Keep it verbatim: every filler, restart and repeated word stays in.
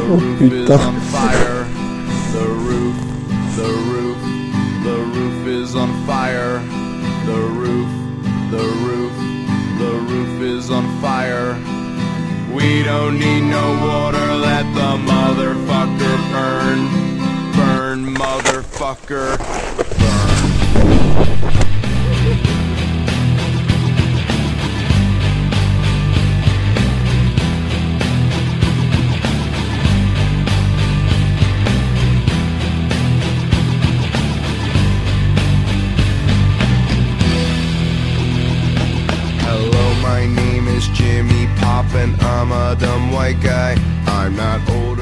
roof is on fire. The roof, the roof, the roof is on fire. The roof, the roof, the roof is on fire. We don't need no water, let the motherfucker burn. Burn, motherfucker, burn. My name is Jimmy Pop and I'm a dumb white guy. I'm not old